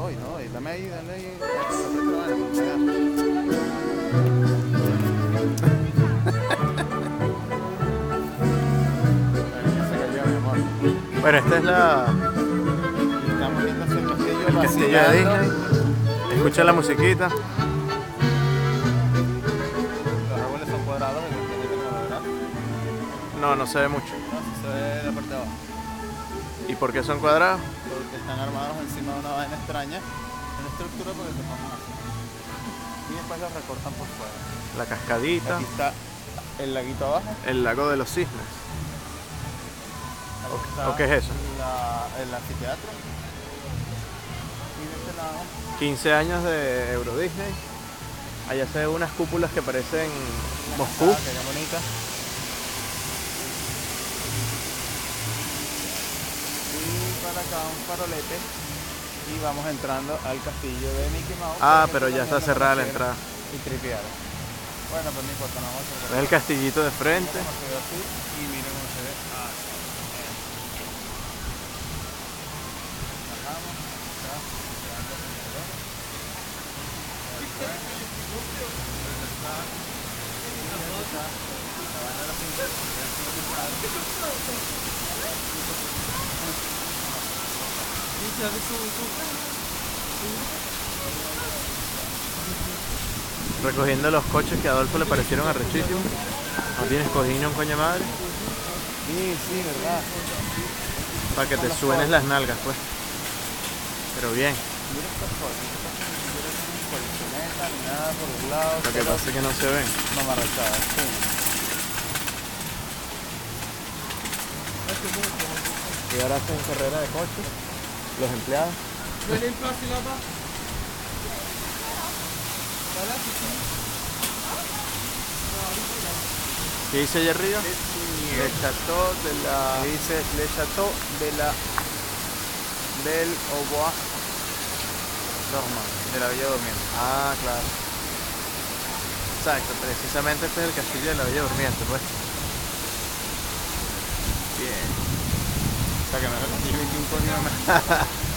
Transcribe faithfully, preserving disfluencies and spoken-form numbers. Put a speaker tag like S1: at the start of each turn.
S1: voy, no voy. Dame ahí, dale ahí. Aprieta la vaina.
S2: Bueno, esta es la,
S1: Estamos viendo hacia el castillo,
S2: el castillo de
S1: vacilando.
S2: Disney. Escucha la musiquita.
S1: Los árboles son cuadrados, el castillo tiene una verdad.
S2: No, no se ve mucho.
S1: No, si se ve la parte de abajo.
S2: ¿Y por qué son cuadrados?
S1: Porque están armados encima de una vaina extraña. Una estructura porque se forman así. Y después los recortan por fuera.
S2: La cascadita,
S1: Aquí está el laguito abajo.
S2: el lago de los cisnes.
S1: Aquí
S2: ¿O-
S1: está
S2: o qué es eso?
S1: la- el anfiteatro. Y de este lado,
S2: quince años de Euro Disney. Allá se ven unas cúpulas que parecen
S1: la
S2: Moscú.
S1: cascada, que es bonita. Y para acá un farolete. Y vamos entrando al castillo de Mickey Mouse.
S2: Ah,
S1: porque
S2: pero
S1: aquí
S2: ya está
S1: también
S2: cerrada la
S1: lo
S2: entrada.
S1: Y tripear. Bueno, pues no importa, no vamos a
S2: Es
S1: acercar.
S2: el castillito de frente.
S1: Cómo se ve así, y miren cómo se ve así. Bajamos, acá, llegando al mirador. Después, está, está, la vaina de la finca, que han sido comprados.
S2: Recogiendo los coches que a Adolfo le parecieron arrechísimos. No tienes cojín, un coño madre.
S1: Sí, sí, verdad.
S2: Para que te suenes las nalgas, pues. Pero bien.
S1: Mira estas cosas, estas cosas ni siquiera tienen colchoneta ni nada por los lados.
S2: Lo que
S1: pero
S2: pasa es que no se ven.
S1: mamarrachadas, sí.
S2: Y ahora hacen carrera de coches. Los empleados. ¿Qué dice allá arriba?
S1: Le Chateau de la... dice Le Chateau de la... del Aubois Normand, de la Villa Durmiente.
S2: Ah, claro. Exacto, precisamente este es el castillo de la Bella Durmiente, pues.
S1: Bien. O sea que no es el castillo de un coño más.